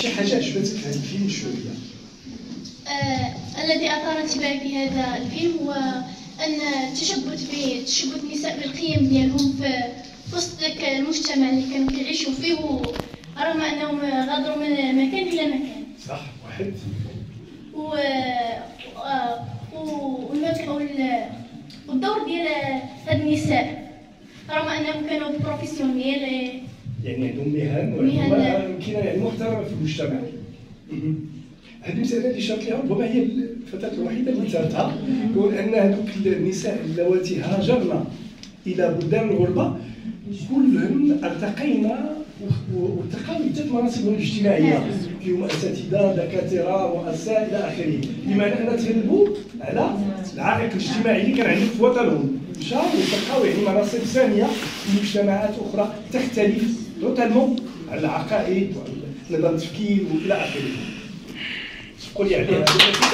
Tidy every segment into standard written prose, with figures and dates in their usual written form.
شي حاجه عجبتك في هذا الفيلم شويه؟ الذي أثار انتباهي في هذا الفيلم هو أن تشبت النساء بالقيم ديالهم في وسط ذاك المجتمع اللي كانوا كيعيشوا فيه، رغم أنهم غادروا من مكان إلى مكان. صح، واحد. والدور ديال هاد النساء رغم أنهم كانوا بروفيسيونيل، يعني عندهم مهن كاينه يعني محترمه في المجتمع. هذه المسألة اللي شارت لها ربما هي الفتاة الوحيدة اللي ثارتها، هو أن هذوك النساء اللواتي هاجرن إلى بلدان الغربة كلهن ارتقينا وارتقوا حتى مناصبهم الاجتماعية، فيهم أساتذة، دكاترة، رؤساء إلى آخره، بمعنى أن تغلبوا على العائق الاجتماعي اللي كان عندهم في وطنهم، مشاو وارتقوا يعني مناصب ثانية في مجتمعات أخرى تختلف توتالمون على العقائد ونظام التفكير وإلى آخره. قولي عليها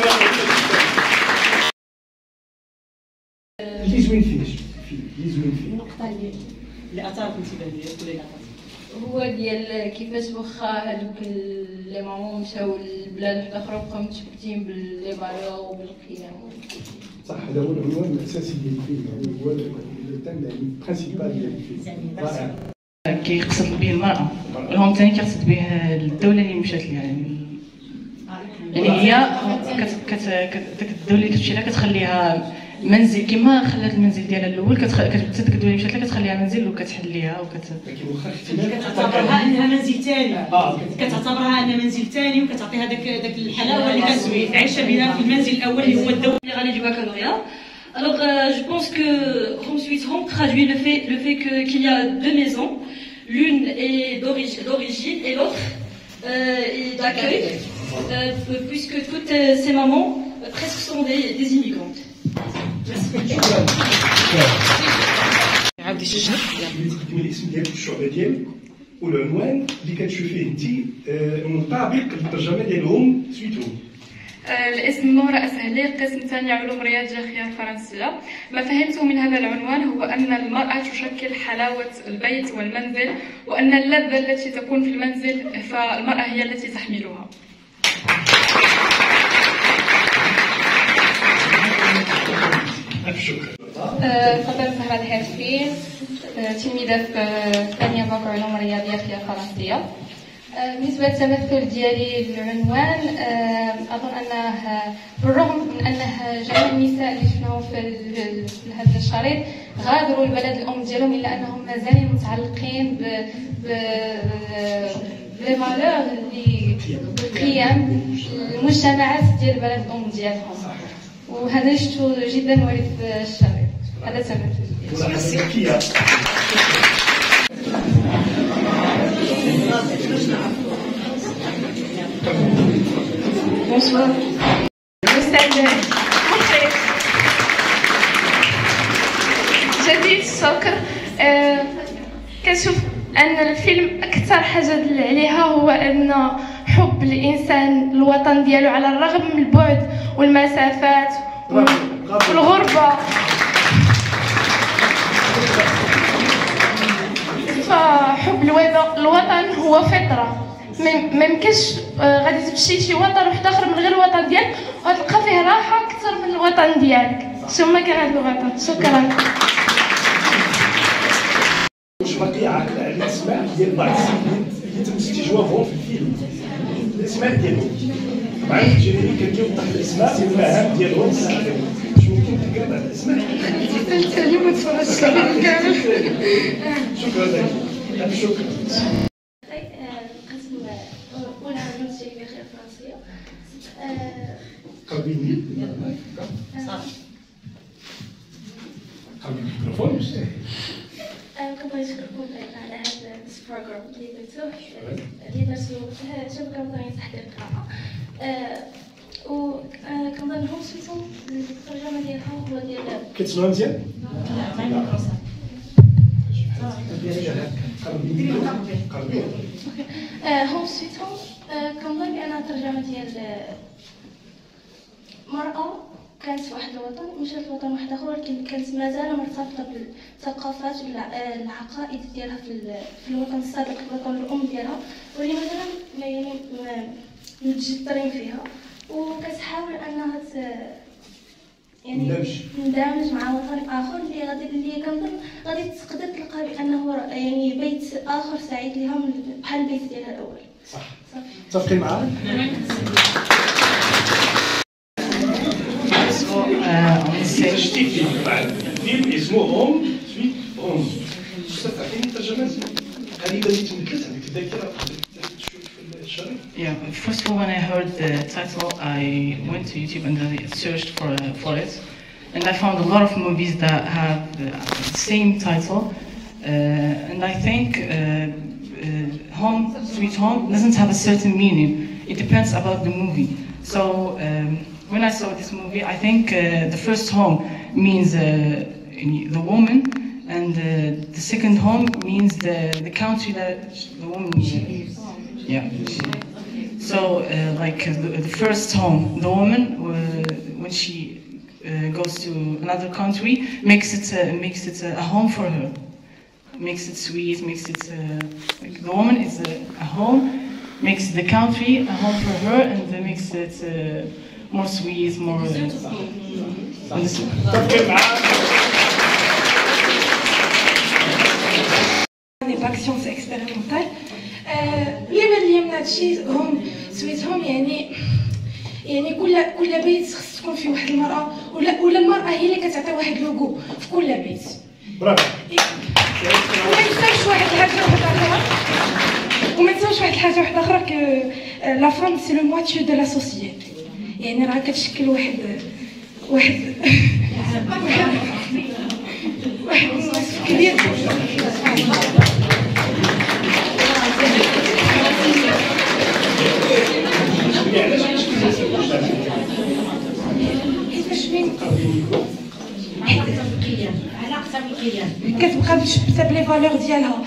اللي زوين فيه، اللي زوين فيه المقطع اللي اثار الانتباه ديالك ولا هو ديال كيفاش واخا هذوك لي مامون مشاو لبلاد وحده اخرى بقاو متشبتين باللي فالور وبالقيم. صح، هذا هو العنوان الاساسي ديال الفيلم، هو الثيم يعني برينسيبال ديال الفيلم. رائع. كيقصد به المرأة، وهم ثاني كيقصد به الدولة اللي مشات لها، يعني هي داك الدولة اللي كتمشي لها كتخليها منزل كما خلات المنزل ديالها الاول، كتبت ديك الدولة اللي مشات لها كتخليها منزل وكتحليها كتعتبرها انها منزل ثاني، كتعتبرها انها منزل ثاني وكتعطيها داك الحلاوه اللي كتعيشها بها في المنزل الاول اللي هو الدولة اللي غادي يجيبها كالوريا. Alors, je pense que Home Sweet Home traduit le fait qu'il y a deux maisons, l'une est d'origine et l'autre est d'accueil, puisque toutes ces mamans presque sont des immigrantes. عاودي شي شهر تكتبي الاسم ديالك الشعبه ديالك والعنوان اللي كتشوفي فيه انت مطابق للترجمه ديالهم سويتهم. الاسم نورة أسهلي، قسم ثاني علوم رياض جغرافيا الفرنسية. ما فهمته من هذا العنوان هو أن المرأة تشكل حلاوة البيت والمنزل، وأن اللذة التي تكون في المنزل فالمرأة هي التي تحملها. فضل زهرة الحرفي، تلميذة في ثانية باك علوم رياضية في الفرنسية. بالنسبة للتمثل ديالي للعنوان، أظن أنه بالرغم من أنه جميع النساء اللي شفناهم في هذا الشريط غادروا البلد الأم ديالهم، إلا أنهم مازالين متعلقين بالفالور بالقيم المجتمعات ديال البلد الأم ديالهم، وهذا شفتو جدا وارد في الشريط. هذا تمثل. Bonsoir. الأستاذ مخرج جديد السكر. كنشوف أن الفيلم أكثر حاجة دل عليها هو أن حب الإنسان الوطن ديالو على الرغم من البعد والمسافات والغربة، فحب الوطن هو فطرة. ما يمكنش غادي تمشي شي وطن واحد اخر من غير الوطن ديالك وغتلقى فيه راحه اكثر من الوطن ديالك. ثم كان هذا الوطن. شكرا. واش باقي عاقل على الاسماء ديال بعض السيدات اللي تم استجوابهم في الفيلم؟ الاسماء ديالهم طبعا في الجينيريك كيوضح الاسماء والمهام ديالهم، واش ممكن تقرا بعض الاسماء؟ اليوم ما تفرجتش الفيلم كامل. شكرا لك. شكرا. قربي الميكروفون. كنبغي نشكركم على هذا البروغرام اللي درتوه، اللي درتو شبكة وطنية تحت القراءة، وكنظن هوم سويت هوم الترجمة ديالها هو ديال كتسمعوا مزيان؟ هوم سويت هوم كنظن بأنها ترجمة ديال مرأة كانت في واحد الوطن مشات لوطن واحد اخر، ولكن كانت مازال مرتبطه بالثقافات والعقائد ديالها في الوطن السابق، الوطن الام ديالها، واللي مثلا يعني متجذرين فيها، وكتحاول انها يعني ندمج مع وطن اخر اللي كنظن غادي تقدر تلقى بانه يعني بيت اخر سعيد لها بحال البيت ديالها الاول. صح متفقين معاك؟ شفتي فيلم بعد فيلم اسمه هوم سويت هوم، شفتي تعطيني الترجمه هذه اللي تمثلت هذيك الذاكره تشوف في الشريط. Yeah, first of all, when I heard the title, I went to YouTube and I searched for it, and I found a lot of movies that have the same title, and I think Home Sweet Home doesn't have a certain meaning. It depends about the movie. So when I saw this movie, I think the first home means the woman, and the second home means the country that the woman lives. Yeah. So like the first home, the woman when she goes to another country makes it a home for her. Makes it sweet, makes it like the woman is a home, makes the country a home for her, and makes it more sweet, more. باك سيونس اكسبيريمونتال اللي بان لي من هادشي هم سويتهم يعني كل بيت خص تكون فيه واحد المرأة ولا المرأة هي اللي كتعطي واحد لوغو في كل بيت. برافو. وما ننساوش واحد الحاجة أخرى كو لا فام سي لو مواتيو دو لا سوسيتي، يعني راه كتشكل واحد كبير. كتبقى بسبب لي فالور ديالها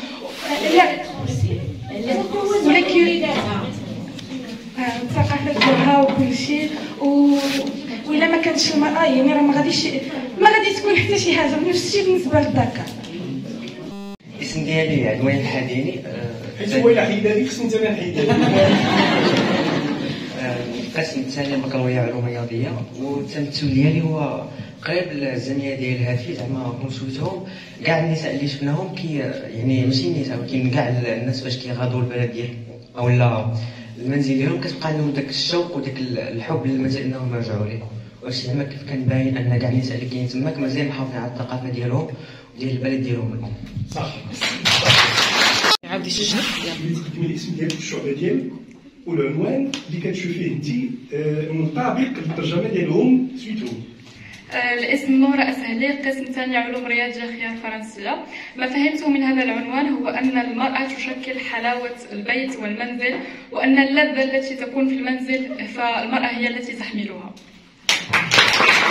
ولكن الثقافه ديالها وكلشي، وإلا ما كانتش المرأة يعني راه ما غادي تكون حتى شي حاجه. نفس الشيء بالنسبه للذكر. الاسم ديالي عدوان الحديني. حيت هو الا حيدها لك خصني انت نحيدها. القسم الثاني بكالوريا علوم رياضيه، والتمثل ديالي هو قريب للجمعيه ديال الهاتفي زعما هوم سويت هوم. كاع النساء اللي شفناهم يعني ماشي النساء ولكن كاع الناس باش كيغادروا البلد ديالهم اولا المنزل ديالهم كتبقى عندهم داك الشوق وداك الحب للمنزل انهم يرجعوا ليه. واش زعما كيف كان باين ان كاع النساء اللي كاينين تماك مازال محافظين على الثقافه ديالهم وديال البلد ديالهم الام. صح. عاودي شجر تكمل الاسم ديالك الشعبه ديالك والعنوان اللي كتشوفيه انت مطابق للترجمه ديالهم سويتهم. الاسم نورة أسهلي، قسم ثاني علوم رياضية خيار فرنسية. ما فهمته من هذا العنوان هو أن المرأة تشكل حلاوة البيت والمنزل، وأن اللذة التي تكون في المنزل فالمرأة هي التي تحملها.